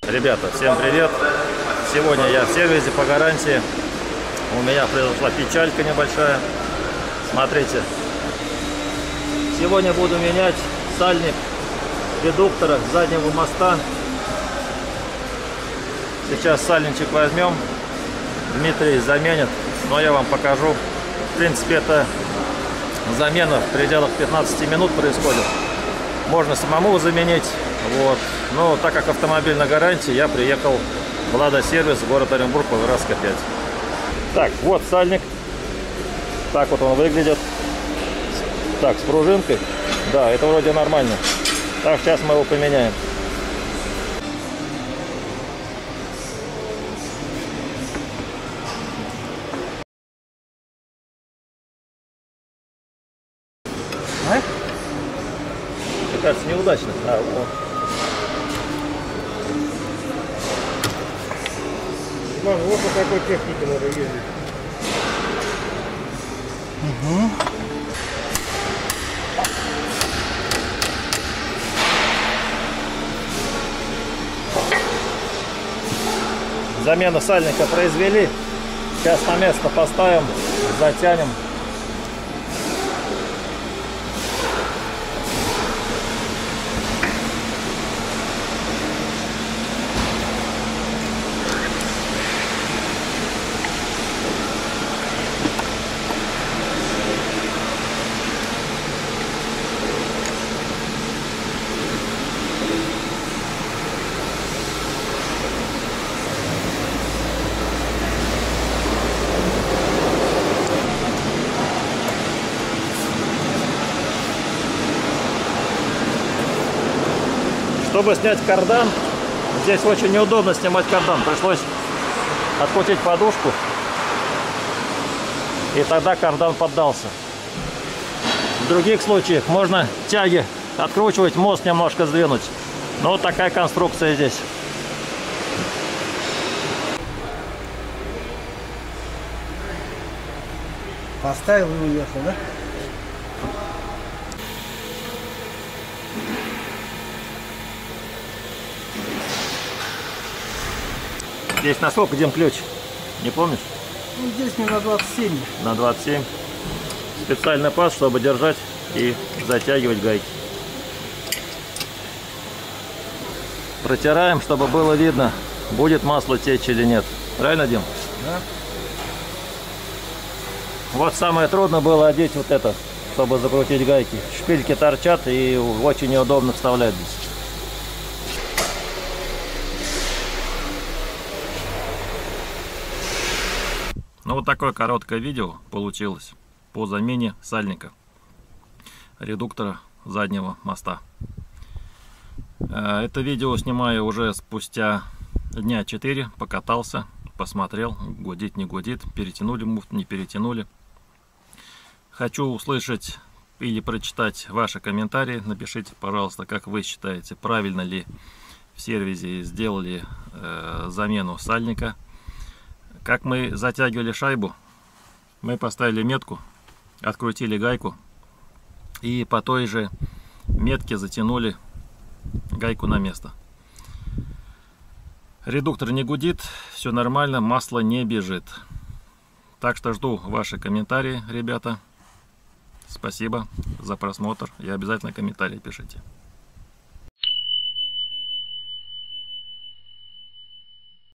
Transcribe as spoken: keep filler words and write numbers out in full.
Ребята, всем привет! Сегодня я в сервисе по гарантии. У меня произошла печалька небольшая. Смотрите. Сегодня буду менять сальник редуктора заднего моста. Сейчас сальничек возьмем. Дмитрий заменит, но я вам покажу. В принципе, это замена в пределах пятнадцати минут происходит. Можно самому заменить. Вот. Но так как автомобиль на гарантии, я приехал в Лада сервис, город Оренбург, Волгоградская пять. Так, вот сальник. Так вот он выглядит. Так, с пружинкой. Да, это вроде нормально. Так, сейчас мы его поменяем. А? Мне кажется, неудачно. А, вот. Мам, вот по такой технике надо ездить. Угу. Замену сальника произвели. Сейчас на место поставим, затянем. Чтобы снять кардан, здесь очень неудобно снимать кардан. Пришлось открутить подушку, и тогда кардан поддался. В других случаях можно тяги откручивать, мост немножко сдвинуть. Но вот такая конструкция здесь. Поставил и уехал, да? Здесь на сколько, Дим, ключ? Не помнишь? Ну, здесь мне на двадцать семь. На двадцать семь. Специальный паз, чтобы держать и затягивать гайки. Протираем, чтобы было видно, будет масло течь или нет. Правильно, Дим? Да. Вот самое трудное было одеть вот это, чтобы закрутить гайки. Шпильки торчат и очень неудобно вставлять здесь. Ну вот такое короткое видео получилось по замене сальника редуктора заднего моста. Это видео снимаю уже спустя дня четыре. Покатался, посмотрел, гудит, не гудит, перетянули муфту, не перетянули. Хочу услышать или прочитать ваши комментарии. Напишите, пожалуйста, как вы считаете, правильно ли в сервисе сделали э, замену сальника. Как мы затягивали шайбу, мы поставили метку, открутили гайку и по той же метке затянули гайку на место. Редуктор не гудит, все нормально, масло не бежит. Так что жду ваши комментарии, ребята. Спасибо за просмотр и обязательно комментарии пишите.